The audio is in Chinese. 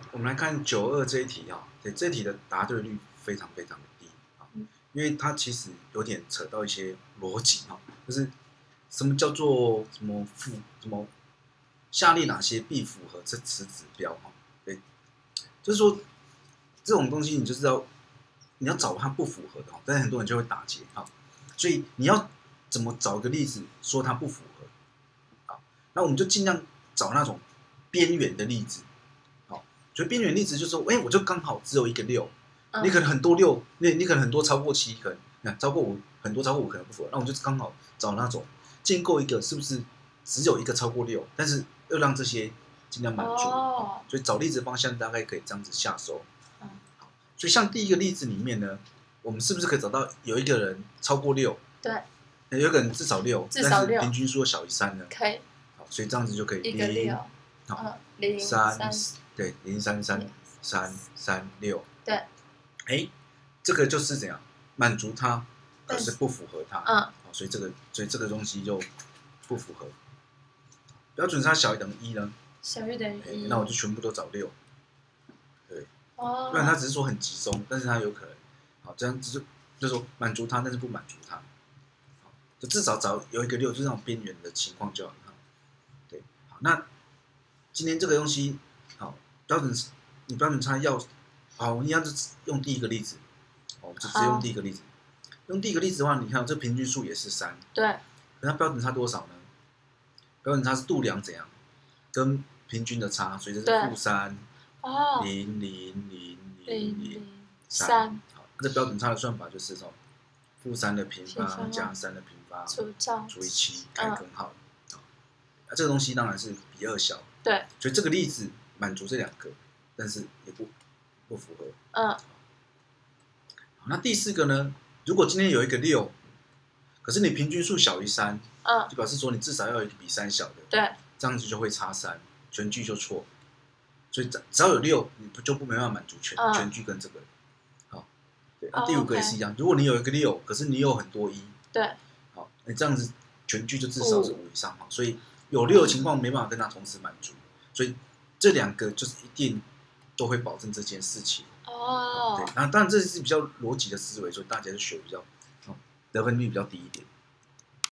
我们来看92这一题啊，对，这一题的答对率非常非常的低啊，因为它其实有点扯到一些逻辑哈，就是什么叫做什么下列哪些必符合这此指标哈？对，就是说这种东西你就知道你要找它不符合的哈，但是很多人就会打结哈，所以你要怎么找个例子说它不符合啊？那我们就尽量找那种边缘的例子。所以边缘例子就是说，我就刚好只有一个6，你可能很多6，你可能很多超过7，可能超过5，很多超过5可能不符合。那我们就刚好找那种建构一个是不是只有一个超过6，但是又让这些尽量满足。所以找例子方向大概可以这样子下手。所以像第一个例子里面呢，我们是不是可以找到有一个人超过6？ 对。 有一个人至少6，但是平均数小于3呢？ 可以。 好，所以这样子就可以一个6， 好 ，0、3。 对，03336， 对， 这个就是怎样满足它，可是不符合它，所以这个东西就不符合。标准差小于等于1呢？ 小于等于1， 那我就全部都找6，对，不然它只是说很集中，但是它有可能，好，这样就是说满足它，但是不满足它，就至少找有一个6，就是那种边缘的情况就好，对，好，那今天这个东西，好。标准差要好，你要用第一个例子，我们就直接用第一个例子。用第一个例子的话，你看这平均数也是3， 对。 可它标准差多少呢？标准差是度量怎样？跟平均的差，所以这是-3，0000003。好，这标准差的算法就是从-3的平方加3的平方除以7，开根号。这个东西当然是比2小， 对， 所以这个例子满足这2个，但是也不符合。好，那第4个呢？如果今天有一个6，可是你平均数小于3，就表示说你至少要有一个比3小的， 对， 这样子就会差3，全句就错。所以只要有6，你就没办法满足全句跟这个。好，对，第5个也是一样，如果你有一个6，可是你有很多1， 对， 好，你这样子全句就至少是5以上，所以有6的情况没办法跟它同时满足，所以这2个就是一定都会保证这件事情。对，那当然这是比较逻辑的思维，所以大家就学比较得分率比较低一点。